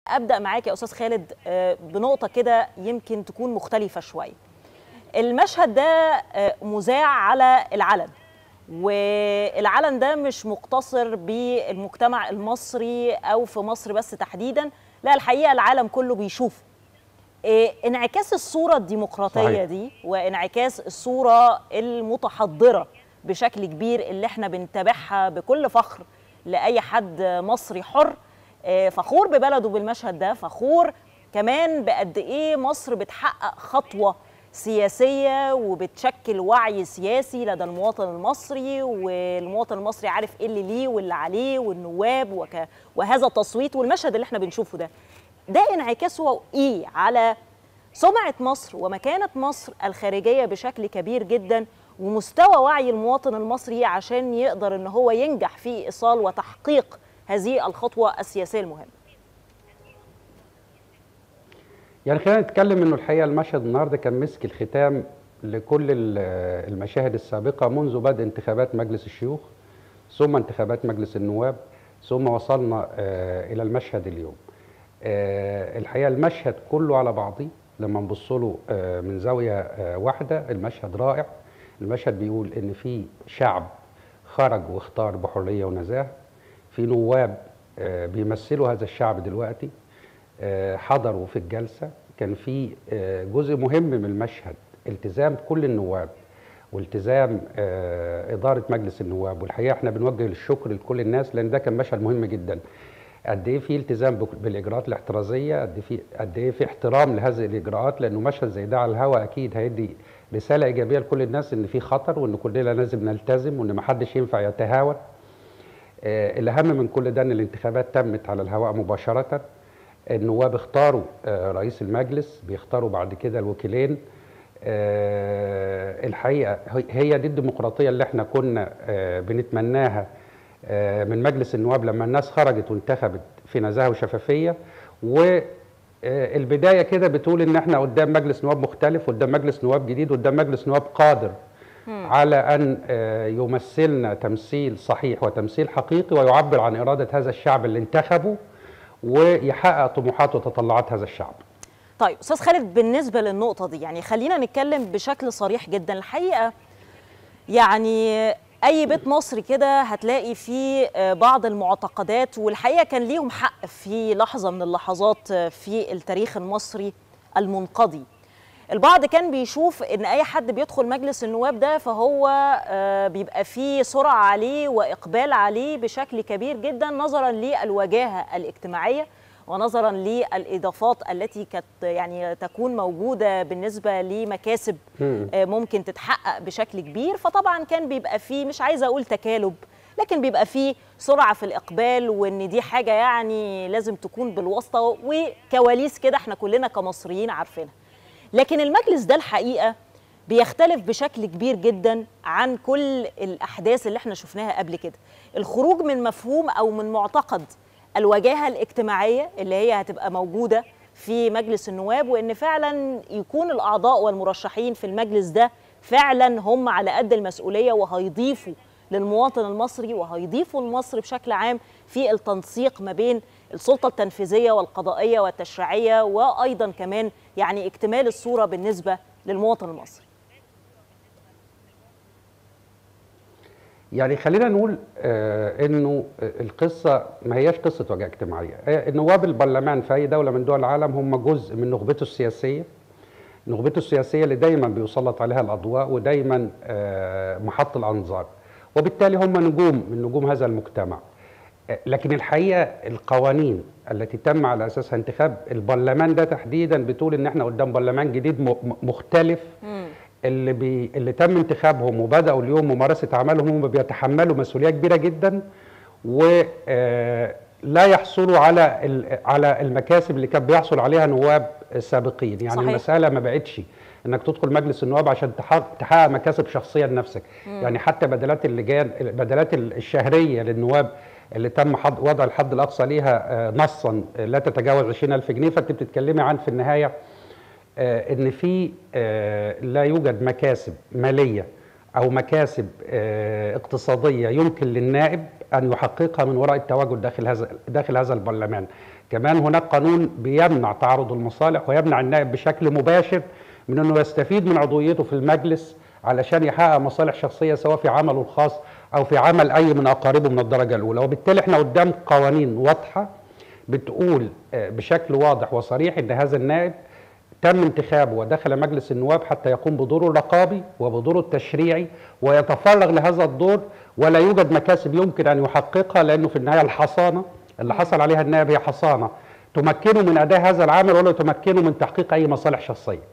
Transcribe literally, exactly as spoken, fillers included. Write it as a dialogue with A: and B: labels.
A: ابدا معاك يا استاذ خالد بنقطه كده يمكن تكون مختلفه شويه. المشهد ده مذاع على العلن، والعلن ده مش مقتصر بالمجتمع المصري او في مصر بس تحديدا، لا الحقيقه العالم كله بيشوفه. انعكاس الصوره الديمقراطيه صحيح. دي وانعكاس الصوره المتحضره بشكل كبير اللي احنا بنتابعها بكل فخر لاي حد مصري حر فخور ببلده بالمشهد ده، فخور كمان بقد ايه مصر بتحقق خطوه سياسيه وبتشكل وعي سياسي لدى المواطن المصري، والمواطن المصري عارف ايه اللي ليه واللي عليه والنواب وك... وهذا التصويت والمشهد اللي احنا بنشوفه ده ده انعكاسه ايه على سمعه مصر ومكانه مصر الخارجيه بشكل كبير جدا، ومستوى وعي المواطن المصري عشان يقدر ان هو ينجح في ايصال وتحقيق هذه الخطوه السياسيه المهمه.
B: يعني خلينا نتكلم انه الحقيقه المشهد النهارده كان مسك الختام لكل المشاهد السابقه منذ بدء انتخابات مجلس الشيوخ ثم انتخابات مجلس النواب ثم وصلنا الى المشهد اليوم. الحقيقه المشهد كله على بعضه لما نبص له من زاويه واحده المشهد رائع. المشهد بيقول ان في شعب خرج واختار بحريه ونزاهه، في نواب بيمثلوا هذا الشعب دلوقتي حضروا في الجلسه، كان في جزء مهم من المشهد التزام كل النواب والتزام اداره مجلس النواب، والحقيقه احنا بنوجه الشكر لكل الناس لان ده كان مشهد مهم جدا. قد ايه في التزام بالاجراءات الاحترازيه، قد ايه في قد ايه في احترام لهذه الاجراءات، لانه مشهد زي ده على الهواء اكيد هيدي رساله ايجابيه لكل الناس ان في خطر وان كلنا لازم نلتزم وان ما حدش ينفع يتهاون. الاهم من كل ده ان الانتخابات تمت على الهواء مباشره. النواب اختاروا رئيس المجلس، بيختاروا بعد كده الوكيلين. الحقيقه هي دي الديمقراطيه اللي احنا كنا بنتمناها من مجلس النواب لما الناس خرجت وانتخبت في نزاهه وشفافيه. والبدايه كده بتقول ان احنا قدام مجلس نواب مختلف، قدام مجلس نواب جديد، قدام مجلس نواب قادر على ان يمثلنا تمثيل صحيح وتمثيل حقيقي ويعبر عن اراده هذا الشعب اللي انتخبه ويحقق طموحات وتطلعات هذا الشعب.
A: طيب استاذ خالد، بالنسبه للنقطه دي يعني خلينا نتكلم بشكل صريح جدا. الحقيقه يعني اي بيت مصري كده هتلاقي فيه بعض المعتقدات، والحقيقه كان ليهم حق في لحظه من اللحظات في التاريخ المصري المنقضي. البعض كان بيشوف ان اي حد بيدخل مجلس النواب ده فهو بيبقى فيه سرعه عليه واقبال عليه بشكل كبير جدا نظرا للوجاهه الاجتماعيه ونظرا للاضافات التي كانت يعني تكون موجوده بالنسبه لمكاسب ممكن تتحقق بشكل كبير. فطبعا كان بيبقى فيه، مش عايزه اقول تكالب، لكن بيبقى فيه سرعه في الاقبال، وان دي حاجه يعني لازم تكون بالواسطه وكواليس كده احنا كلنا كمصريين عارفينها. لكن المجلس ده الحقيقه بيختلف بشكل كبير جدا عن كل الاحداث اللي احنا شفناها قبل كده. الخروج من مفهوم او من معتقد الوجاهه الاجتماعيه اللي هي هتبقى موجوده في مجلس النواب، وان فعلا يكون الاعضاء والمرشحين في المجلس ده فعلا هم على قد المسؤوليه وهيضيفوا للمواطن المصري وهيضيفوا لمصر بشكل عام في التنسيق ما بين السلطه التنفيذيه والقضائيه والتشريعيه، وايضا كمان يعني اكتمال الصوره بالنسبه للمواطن المصري.
B: يعني خلينا نقول آه انه القصه ما هياش قصه وجاهه اجتماعيه. النواب البرلمان في اي دوله من دول العالم هم جزء من نخبته السياسيه، نخبته السياسيه اللي دايما بيسلط عليها الاضواء ودايما آه محط الانظار، وبالتالي هم نجوم من نجوم هذا المجتمع. لكن الحقيقه القوانين التي تم على اساسها انتخاب البرلمان ده تحديدا بتقول ان احنا قدام برلمان جديد مختلف. م. اللي بي اللي تم انتخابهم وبداوا اليوم ممارسه اعمالهم هم بيتحملوا مسؤوليه كبيره جدا، ولا يحصلوا على على المكاسب اللي كان بيحصل عليها نواب سابقين. يعني صحيح. المساله ما بقتش انك تدخل مجلس النواب عشان تحقق مكاسب شخصيه لنفسك. م. يعني حتى بدلات اللجان، بدلات الشهريه للنواب اللي تم وضع الحد الاقصى ليها نصا لا تتجاوز عشرين ألف جنيه، فانت بتتكلمي عن في النهايه ان في لا يوجد مكاسب ماليه او مكاسب اقتصاديه يمكن للنائب ان يحققها من وراء التواجد داخل هذا داخل هذا البرلمان. كمان هناك قانون بيمنع تعارض المصالح ويمنع النائب بشكل مباشر من انه يستفيد من عضويته في المجلس علشان يحقق مصالح شخصيه سواء في عمله الخاص او في عمل اي من اقاربه من الدرجه الاولى. وبالتالي احنا قدام قوانين واضحه بتقول بشكل واضح وصريح ان هذا النائب تم انتخابه ودخل مجلس النواب حتى يقوم بدوره الرقابي وبدوره التشريعي ويتفرغ لهذا الدور، ولا يوجد مكاسب يمكن ان يحققها، لانه في النهايه الحصانه اللي حصل عليها النائب هي حصانه تمكنه من اداء هذا العمل ولا تمكنه من تحقيق اي مصالح شخصيه.